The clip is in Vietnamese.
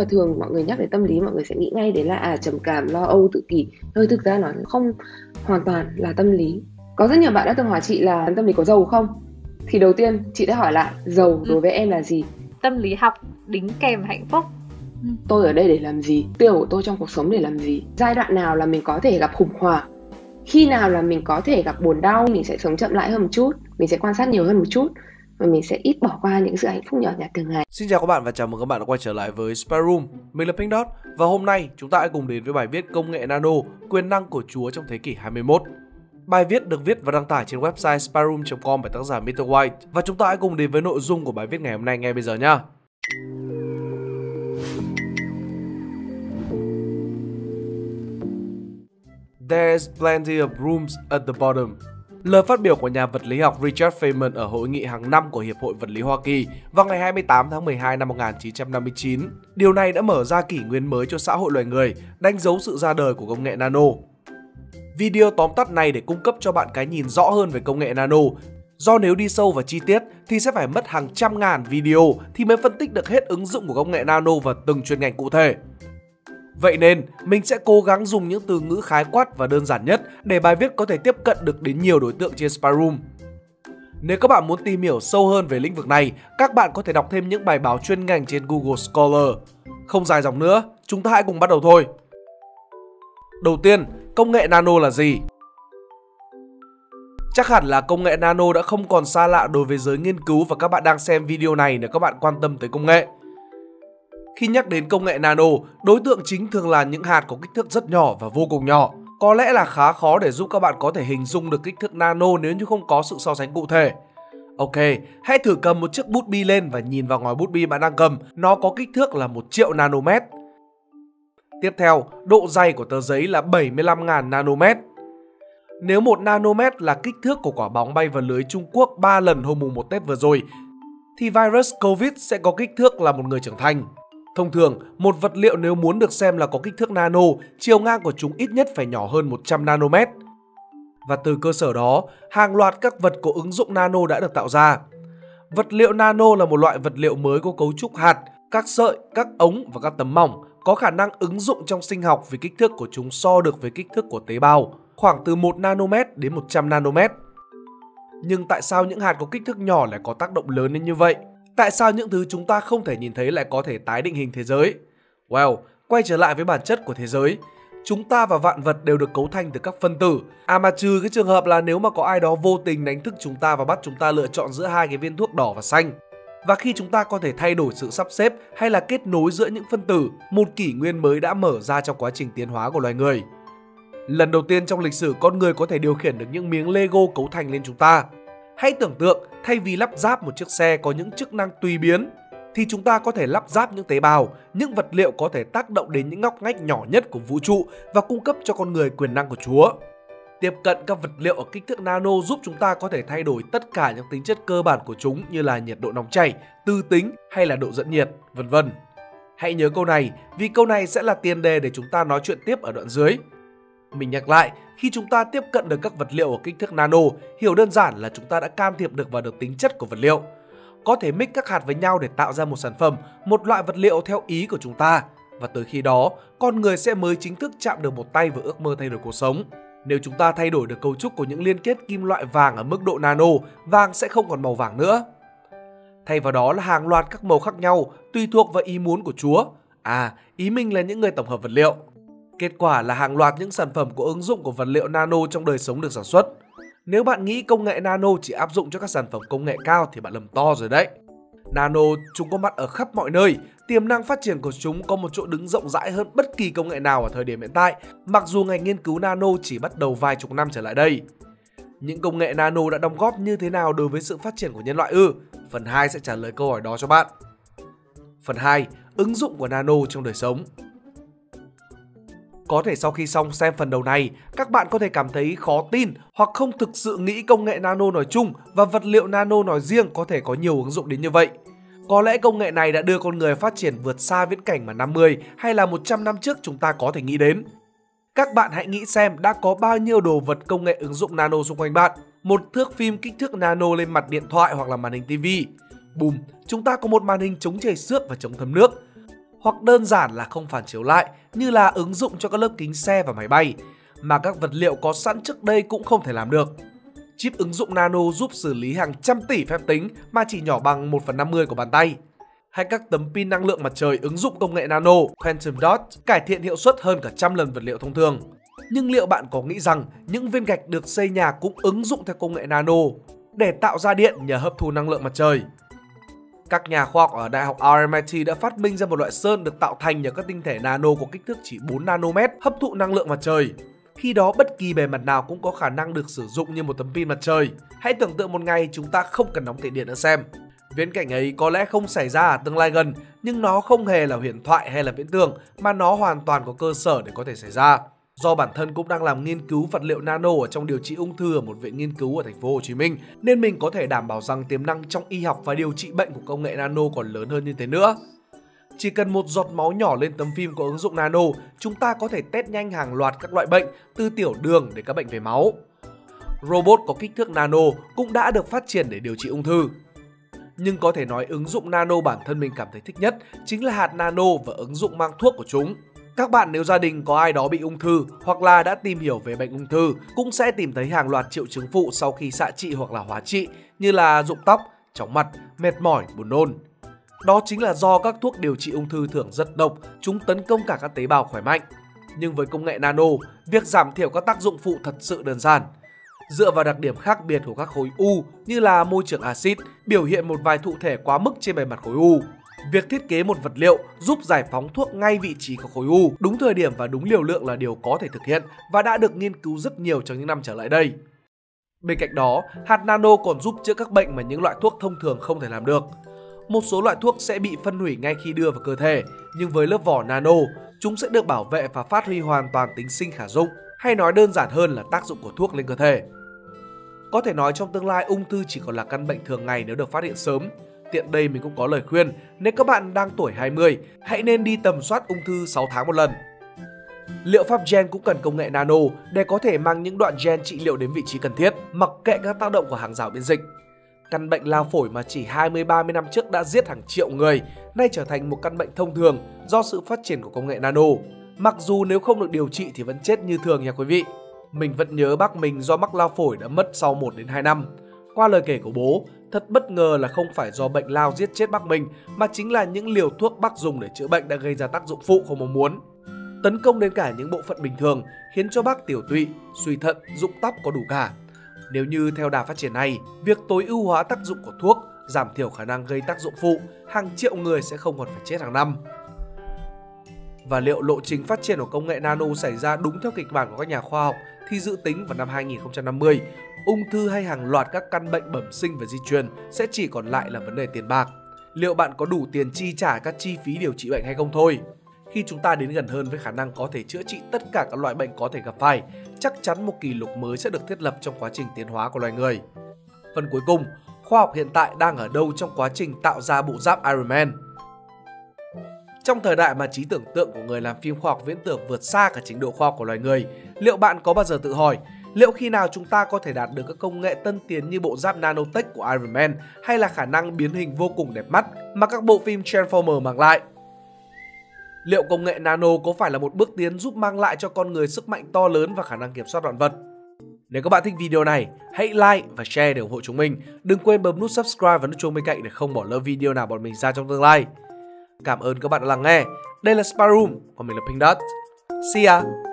Mà thường mọi người nhắc đến tâm lý, mọi người sẽ nghĩ ngay đến là trầm cảm, lo âu, tự kỷ. Nhưng thực ra nó không hoàn toàn là tâm lý. Có rất nhiều bạn đã từng hỏi chị là tâm lý có giàu không? Thì đầu tiên chị đã hỏi lại, giàu đối với em là gì? Tâm lý học đính kèm hạnh phúc. Tôi ở đây để làm gì? Mục tiêu của tôi trong cuộc sống để làm gì? Giai đoạn nào là mình có thể gặp khủng hoảng? Khi nào là mình có thể gặp buồn đau? Mình sẽ sống chậm lại hơn một chút, mình sẽ quan sát nhiều hơn một chút, và mình sẽ ít bỏ qua những sự hạnh phúc nhỏ nhặt thường ngày. Xin chào các bạn và chào mừng các bạn đã quay trở lại với Spy Room. Mình là Pink Dot và hôm nay chúng ta hãy cùng đến với bài viết Công nghệ nano, quyền năng của Chúa trong thế kỷ 21. Bài viết được viết và đăng tải trên website spyroom.com bởi tác giả Mr. White, và chúng ta hãy cùng đến với nội dung của bài viết ngày hôm nay ngay bây giờ nhé. There's plenty of rooms at the bottom. Lời phát biểu của nhà vật lý học Richard Feynman ở hội nghị hàng năm của Hiệp hội Vật lý Hoa Kỳ vào ngày 28 tháng 12 năm 1959. Điều này đã mở ra kỷ nguyên mới cho xã hội loài người, đánh dấu sự ra đời của công nghệ nano. Video tóm tắt này để cung cấp cho bạn cái nhìn rõ hơn về công nghệ nano, do nếu đi sâu vào chi tiết thì sẽ phải mất hàng trăm ngàn video thì mới phân tích được hết ứng dụng của công nghệ nano vào từng chuyên ngành cụ thể. Vậy nên, mình sẽ cố gắng dùng những từ ngữ khái quát và đơn giản nhất để bài viết có thể tiếp cận được đến nhiều đối tượng trên Spy Room. Nếu các bạn muốn tìm hiểu sâu hơn về lĩnh vực này, các bạn có thể đọc thêm những bài báo chuyên ngành trên Google Scholar. Không dài dòng nữa, chúng ta hãy cùng bắt đầu thôi. Đầu tiên, công nghệ nano là gì? Chắc hẳn là công nghệ nano đã không còn xa lạ đối với giới nghiên cứu và các bạn đang xem video này nếu các bạn quan tâm tới công nghệ. Khi nhắc đến công nghệ nano, đối tượng chính thường là những hạt có kích thước rất nhỏ và vô cùng nhỏ. Có lẽ là khá khó để giúp các bạn có thể hình dung được kích thước nano nếu như không có sự so sánh cụ thể. Ok, hãy thử cầm một chiếc bút bi lên và nhìn vào ngòi bút bi bạn đang cầm, nó có kích thước là 1 triệu nanomet. Tiếp theo, độ dày của tờ giấy là 75.000 nanomet. Nếu 1 nanomet là kích thước của quả bóng bay vào lưới Trung Quốc 3 lần hôm mùng 1 Tết vừa rồi, thì virus Covid sẽ có kích thước là một người trưởng thành. Thông thường, một vật liệu nếu muốn được xem là có kích thước nano, chiều ngang của chúng ít nhất phải nhỏ hơn 100 nanomet. Và từ cơ sở đó, hàng loạt các vật có ứng dụng nano đã được tạo ra. Vật liệu nano là một loại vật liệu mới có cấu trúc hạt, các sợi, các ống và các tấm mỏng, có khả năng ứng dụng trong sinh học vì kích thước của chúng so được với kích thước của tế bào, khoảng từ 1 nanomet đến 100 nanomet. Nhưng tại sao những hạt có kích thước nhỏ lại có tác động lớn đến như vậy? Tại sao những thứ chúng ta không thể nhìn thấy lại có thể tái định hình thế giới? Well, quay trở lại với bản chất của thế giới. Chúng ta và vạn vật đều được cấu thành từ các phân tử. Mà trừ cái trường hợp là nếu mà có ai đó vô tình đánh thức chúng ta và bắt chúng ta lựa chọn giữa hai cái viên thuốc đỏ và xanh. Và khi chúng ta có thể thay đổi sự sắp xếp hay là kết nối giữa những phân tử, một kỷ nguyên mới đã mở ra trong quá trình tiến hóa của loài người. Lần đầu tiên trong lịch sử con người có thể điều khiển được những miếng Lego cấu thành lên chúng ta. Hãy tưởng tượng, thay vì lắp ráp một chiếc xe có những chức năng tùy biến, thì chúng ta có thể lắp ráp những tế bào, những vật liệu có thể tác động đến những ngóc ngách nhỏ nhất của vũ trụ và cung cấp cho con người quyền năng của Chúa. Tiếp cận các vật liệu ở kích thước nano giúp chúng ta có thể thay đổi tất cả những tính chất cơ bản của chúng như là nhiệt độ nóng chảy, tư tính hay là độ dẫn nhiệt, vân vân. Hãy nhớ câu này vì câu này sẽ là tiền đề để chúng ta nói chuyện tiếp ở đoạn dưới. Mình nhắc lại, khi chúng ta tiếp cận được các vật liệu ở kích thước nano, hiểu đơn giản là chúng ta đã can thiệp được vào được tính chất của vật liệu. Có thể mix các hạt với nhau để tạo ra một sản phẩm, một loại vật liệu theo ý của chúng ta. Và từ khi đó, con người sẽ mới chính thức chạm được một tay vào ước mơ thay đổi cuộc sống. Nếu chúng ta thay đổi được cấu trúc của những liên kết kim loại vàng ở mức độ nano, vàng sẽ không còn màu vàng nữa. Thay vào đó là hàng loạt các màu khác nhau, tùy thuộc vào ý muốn của Chúa. Ý mình là những người tổng hợp vật liệu. Kết quả là hàng loạt những sản phẩm có ứng dụng của vật liệu nano trong đời sống được sản xuất. Nếu bạn nghĩ công nghệ nano chỉ áp dụng cho các sản phẩm công nghệ cao thì bạn lầm to rồi đấy. Nano chúng có mặt ở khắp mọi nơi, tiềm năng phát triển của chúng có một chỗ đứng rộng rãi hơn bất kỳ công nghệ nào ở thời điểm hiện tại, mặc dù ngành nghiên cứu nano chỉ bắt đầu vài chục năm trở lại đây. Những công nghệ nano đã đóng góp như thế nào đối với sự phát triển của nhân loại ư? Phần 2 sẽ trả lời câu hỏi đó cho bạn. Phần 2, ứng dụng của nano trong đời sống. Có thể sau khi xong xem phần đầu này, các bạn có thể cảm thấy khó tin hoặc không thực sự nghĩ công nghệ nano nói chung và vật liệu nano nói riêng có thể có nhiều ứng dụng đến như vậy. Có lẽ công nghệ này đã đưa con người phát triển vượt xa viễn cảnh mà 50 hay là 100 năm trước chúng ta có thể nghĩ đến. Các bạn hãy nghĩ xem đã có bao nhiêu đồ vật công nghệ ứng dụng nano xung quanh bạn. Một thước phim kích thước nano lên mặt điện thoại hoặc là màn hình TV. Bùm, chúng ta có một màn hình chống chảy xước và chống thấm nước. hoặc đơn giản là không phản chiếu lại như là ứng dụng cho các lớp kính xe và máy bay, mà các vật liệu có sẵn trước đây cũng không thể làm được. Chip ứng dụng nano giúp xử lý hàng trăm tỷ phép tính mà chỉ nhỏ bằng 1/50 của bàn tay. Hay các tấm pin năng lượng mặt trời ứng dụng công nghệ nano, Quantum Dot, cải thiện hiệu suất hơn cả 100 lần vật liệu thông thường. Nhưng liệu bạn có nghĩ rằng những viên gạch được xây nhà cũng ứng dụng theo công nghệ nano để tạo ra điện nhờ hấp thu năng lượng mặt trời? Các nhà khoa học ở Đại học RMIT đã phát minh ra một loại sơn được tạo thành nhờ các tinh thể nano có kích thước chỉ 4 nanomet hấp thụ năng lượng mặt trời. Khi đó bất kỳ bề mặt nào cũng có khả năng được sử dụng như một tấm pin mặt trời. Hãy tưởng tượng một ngày chúng ta không cần đóng tiền điện nữa xem. Viễn cảnh ấy có lẽ không xảy ra ở tương lai gần, nhưng nó không hề là huyền thoại hay là viễn tưởng, mà nó hoàn toàn có cơ sở để có thể xảy ra. Do bản thân cũng đang làm nghiên cứu vật liệu nano ở trong điều trị ung thư ở một viện nghiên cứu ở thành phố Hồ Chí Minh, nên mình có thể đảm bảo rằng tiềm năng trong y học và điều trị bệnh của công nghệ nano còn lớn hơn như thế nữa. Chỉ cần một giọt máu nhỏ lên tấm phim có ứng dụng nano, chúng ta có thể test nhanh hàng loạt các loại bệnh, từ tiểu đường đến các bệnh về máu. Robot có kích thước nano cũng đã được phát triển để điều trị ung thư. Nhưng có thể nói ứng dụng nano bản thân mình cảm thấy thích nhất chính là hạt nano và ứng dụng mang thuốc của chúng. Các bạn nếu gia đình có ai đó bị ung thư hoặc là đã tìm hiểu về bệnh ung thư cũng sẽ tìm thấy hàng loạt triệu chứng phụ sau khi xạ trị hoặc là hóa trị, như là rụng tóc, chóng mặt, mệt mỏi, buồn nôn. Đó chính là do các thuốc điều trị ung thư thường rất độc, chúng tấn công cả các tế bào khỏe mạnh. Nhưng với công nghệ nano, việc giảm thiểu các tác dụng phụ thật sự đơn giản. Dựa vào đặc điểm khác biệt của các khối u như là môi trường axit, biểu hiện một vài thụ thể quá mức trên bề mặt khối u. Việc thiết kế một vật liệu giúp giải phóng thuốc ngay vị trí của khối u, đúng thời điểm và đúng liều lượng là điều có thể thực hiện và đã được nghiên cứu rất nhiều trong những năm trở lại đây. Bên cạnh đó, hạt nano còn giúp chữa các bệnh mà những loại thuốc thông thường không thể làm được. Một số loại thuốc sẽ bị phân hủy ngay khi đưa vào cơ thể, nhưng với lớp vỏ nano, chúng sẽ được bảo vệ và phát huy hoàn toàn tính sinh khả dụng, hay nói đơn giản hơn là tác dụng của thuốc lên cơ thể. Có thể nói trong tương lai ung thư chỉ còn là căn bệnh thường ngày nếu được phát hiện sớm. Tiện đây mình cũng có lời khuyên, nếu các bạn đang tuổi 20, hãy nên đi tầm soát ung thư 6 tháng một lần. Liệu pháp gen cũng cần công nghệ nano để có thể mang những đoạn gen trị liệu đến vị trí cần thiết, mặc kệ các tác động của hàng rào miễn dịch. Căn bệnh lao phổi mà chỉ 20-30 năm trước đã giết hàng triệu người, nay trở thành một căn bệnh thông thường do sự phát triển của công nghệ nano. Mặc dù nếu không được điều trị thì vẫn chết như thường nha quý vị. Mình vẫn nhớ bác mình do mắc lao phổi đã mất sau 1 đến 2 năm. Qua lời kể của bố, thật bất ngờ là không phải do bệnh lao giết chết bác mình, mà chính là những liều thuốc bác dùng để chữa bệnh đã gây ra tác dụng phụ không mong muốn. Tấn công đến cả những bộ phận bình thường, khiến cho bác tiểu tụy, suy thận, rụng tóc có đủ cả. Nếu như theo đà phát triển này, việc tối ưu hóa tác dụng của thuốc, giảm thiểu khả năng gây tác dụng phụ, hàng triệu người sẽ không còn phải chết hàng năm. Và liệu lộ trình phát triển của công nghệ nano xảy ra đúng theo kịch bản của các nhà khoa học thì dự tính vào năm 2050, ung thư hay hàng loạt các căn bệnh bẩm sinh và di truyền sẽ chỉ còn lại là vấn đề tiền bạc. Liệu bạn có đủ tiền chi trả các chi phí điều trị bệnh hay không thôi? Khi chúng ta đến gần hơn với khả năng có thể chữa trị tất cả các loại bệnh có thể gặp phải, chắc chắn một kỷ lục mới sẽ được thiết lập trong quá trình tiến hóa của loài người. Phần cuối cùng, khoa học hiện tại đang ở đâu trong quá trình tạo ra bộ giáp Iron Man? Trong thời đại mà trí tưởng tượng của người làm phim khoa học viễn tưởng vượt xa cả trình độ khoa học của loài người, liệu bạn có bao giờ tự hỏi liệu khi nào chúng ta có thể đạt được các công nghệ tân tiến như bộ giáp nanotech của Iron Man hay là khả năng biến hình vô cùng đẹp mắt mà các bộ phim Transformer mang lại? Liệu công nghệ nano có phải là một bước tiến giúp mang lại cho con người sức mạnh to lớn và khả năng kiểm soát vạn vật? Nếu các bạn thích video này, hãy like và share để ủng hộ chúng mình. Đừng quên bấm nút subscribe và nút chuông bên cạnh để không bỏ lỡ video nào bọn mình ra trong tương lai. Cảm ơn các bạn đã lắng nghe. Đây là Spy Room, còn mình là Pink Dot. See ya!